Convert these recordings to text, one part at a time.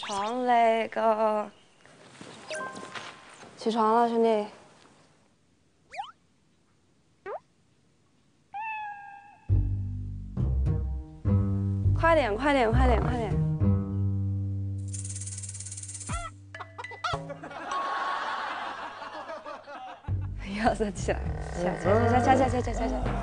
床嘞，哥。起床了，兄弟。快点，快点，快点，快点！要再起来，起来，起来，起来，起来，起来，起来，起来，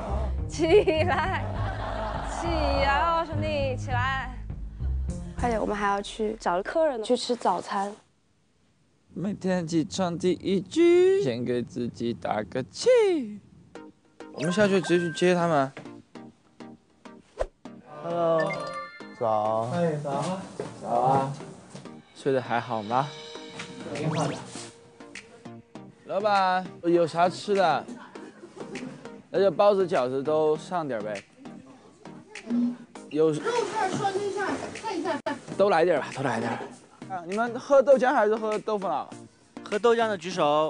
起来哦，兄弟，起来！快点，我们还要去找客人去吃早餐。 每天起床第一句，先给自己打个气。我们下去直接去接他们。Hello， 早。 哎，早啊。早啊。睡得还好吗？挺好的。老板，有啥吃的？那就包子、饺子都上点呗。有肉菜、酸菜、菜菜饭。都来点吧，都来点。啊，你们喝豆浆还是喝豆腐脑？ 喝豆浆的举手。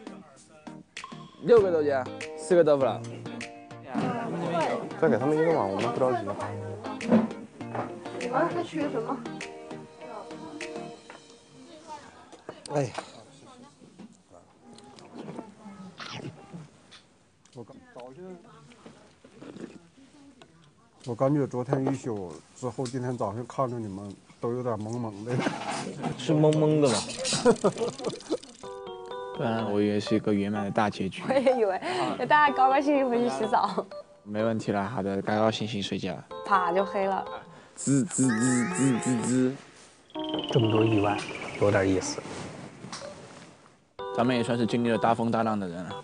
6个豆浆，4个豆腐脑。 再给他们一个碗，我们不着急。 啊，还缺什么？ 哎呀，我感觉昨天一宿之后，今天早上看着你们都有点懵懵的。 是懵懵的吗？ 不然我以为是一个圆满的大结局。 我也以为，大家高高兴兴回去洗澡。 没问题了，好的，高高兴兴睡觉。 啪就黑了。 滋滋滋滋滋滋。 这么多意外，有点意思。 咱们也算是经历了大风大浪的人了。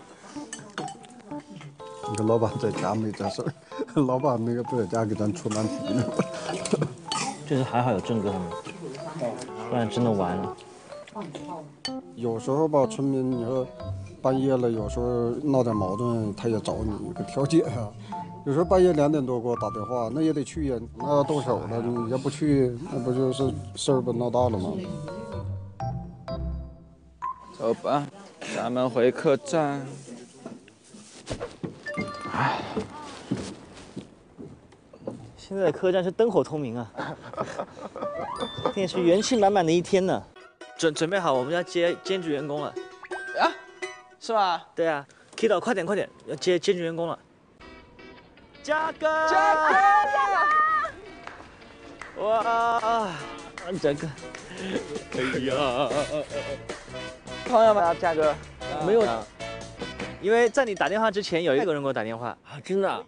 你个老板在家没这事儿，老板那个不在家给咱出难题呢。 这次还好有郑哥他们，不然真的完了。 有时候吧，村民你说半夜了，有时候闹点矛盾，他也找你个调解呀。有时候半夜2点多给我打电话，那也得去呀。那要动手了，你要不去，那不就是事儿不闹大了吗？ 走吧，咱们回客栈。唉， 现在的客栈是灯火通明啊，今天是元气满满的一天呢。准备好，我们要接兼职员工了。 啊，是吗？ 对啊 ，Kido， 快点快点，要接兼职员工了。嘉哥， 嘉哥， 哇，嘉哥，哎呀， 朋友们，嘉哥， 没有，因为在你打电话之前，有一个人给我打电话啊，真的。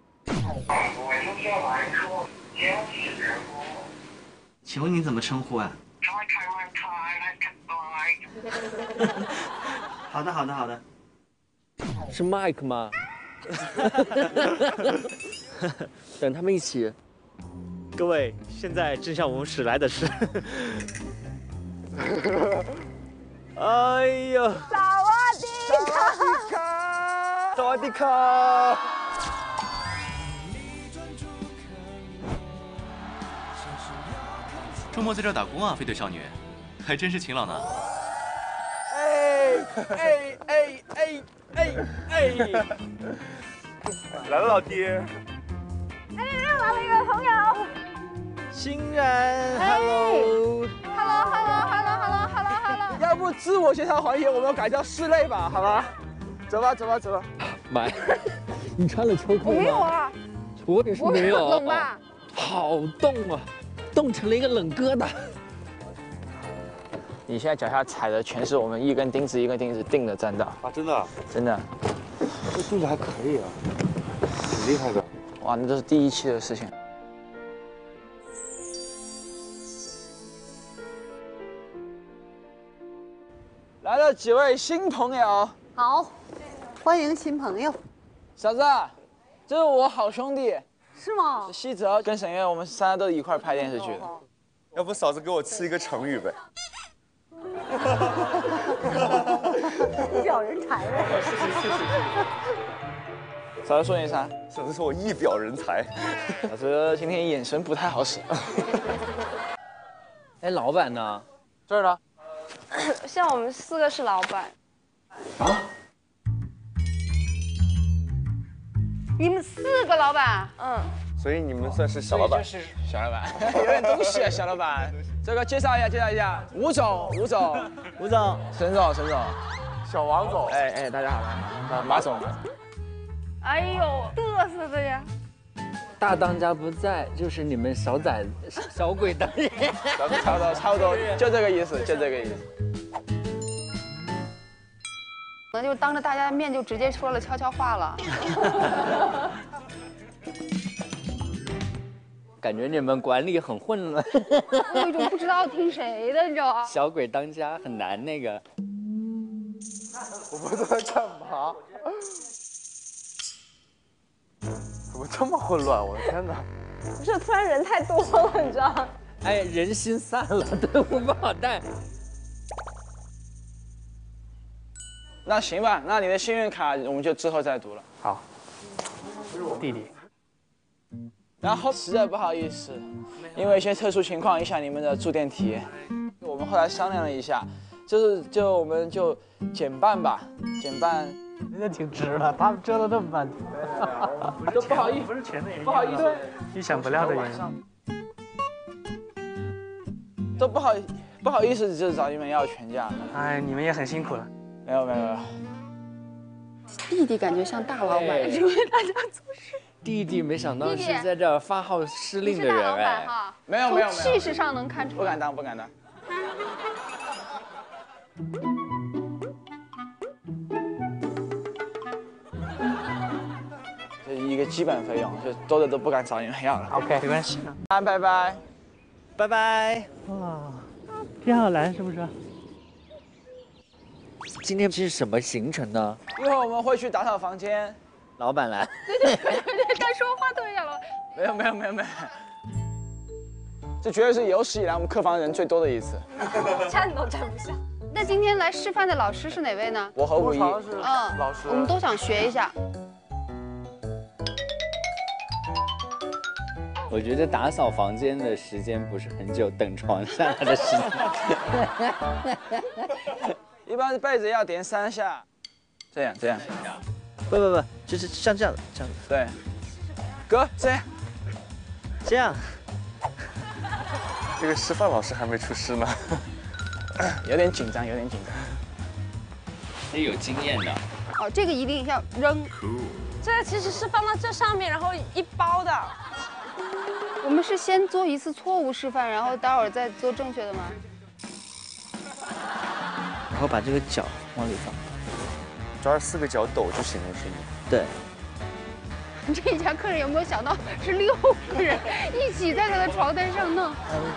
请问你怎么称呼啊？好的，好的，好的。 是 Mike 吗？等他们一起。 各位，现在正向我们驶来的是，哎呦， 萨瓦迪卡， 萨瓦迪卡。 周末在这打工啊，飞腿少女，还真是勤劳呢。 哎！ 来了，老爹。 哎，来了一个朋友。 欣然 ，Hello。 要不自我介绍环节，我们改叫室内吧，好吧？走吧，走吧，走吧。 买，你穿了秋裤吗？ 没有啊， 我也是没有。 冷吧？ 好冻啊，冻成了一个冷疙瘩。 你现在脚下踩的全是我们一根钉子一根钉子钉的栈道啊，真的？ 真的。 这肚子还可以啊，挺厉害的。 哇，那都是第1期的事情。来了几位新朋友。 好，欢迎新朋友。 小子，这是我好兄弟。 是吗？ 西泽跟沈月，我们3个都一块拍电视剧的。 要不嫂子给我吃一个成语呗？ 一表人才呗。 嫂子说你啥？ 嫂子说我一表人才。 嫂子今天眼神不太好使。 哎，老板呢？ 这儿呢。 像我们4个是老板。 啊？ 你们4个老板？嗯。 所以你们算是小老板。 就是小老板，有点东西啊，小老板。这个介绍一下，吴总， 吴总， 沈总， 小王总。 哎，大家好，马总。 哎呦，嘚瑟的呀！ 大当家不在，就是你们小鬼当家。 差不多，就这个意思。 可能就当着大家的面就直接说了悄悄话了。 感觉你们管理很混乱。 我有一种不知道听谁的，你知道吗？ 小鬼当家很难那个。 我们都在干嘛？怎么这么混乱？我的天哪！ 不是，突然人太多了，你知道吗？ 哎，人心散了，队伍不好带。 那行吧，那你的幸运卡我们就之后再读了。 好，弟弟。 然后实在不好意思，因为一些特殊情况影响你们的住电体验。我们后来商量了一下，我们就减半吧，减半。 人家挺值了，他们折腾这么半天。 都不好意思， 不是钱的原因， 不好意思， 意想不到的原因。 都不好意思，就找你们要全价。 哎，你们也很辛苦了。 没有。 弟弟感觉像大老板，因为大家做事。 弟弟没想到是在这儿发号施令的人哎。 没有。 从气势上能看出来。 不敢当。这一个基本费用，就多的都不敢找你们要了。 OK， 没关系。 拜拜。 哇，挺好来是不是？ 今天是什么行程呢？ 一会儿我们会去打扫房间。 老板来。 对，他说话特别像老板。 没有。这绝对是有史以来我们客房人最多的一次。 站都站不下。 那今天来示范的老师是哪位呢？ 我和武一。 老师。 我们都想学一下。 我觉得打扫房间的时间不是很久，等床下来的时间。 一般被子要点3下，这样。 不，就是像这样子。 对，哥这样。 这个师范老师还没出师呢， 有点紧张。 是有经验的。 哦，这个一定要扔。 这个其实是放到这上面，然后一包的。 我们是先做一次错误示范，然后待会儿再做正确的吗？ 然后把这个脚往里放， 抓着4个脚抖就行了，是吗？ 对。 这家客人有没有想到是6个人一起在他的床单上弄？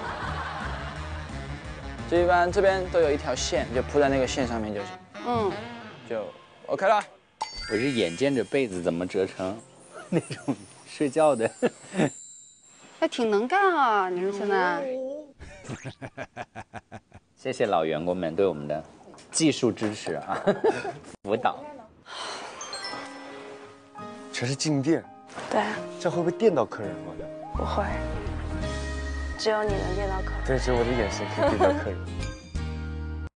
就一般这边都有一条线，就铺在那个线上面就行。就 OK 了。 我是眼见着被子怎么折成那种睡觉的。 还挺能干啊，你们现在。 谢谢老员工们对我们的技术支持啊，辅导。 全是静电。 对。 这样会不会电到客人吗？ 不会，只有你能电到客人。 对，只有我的眼神可以电到客人。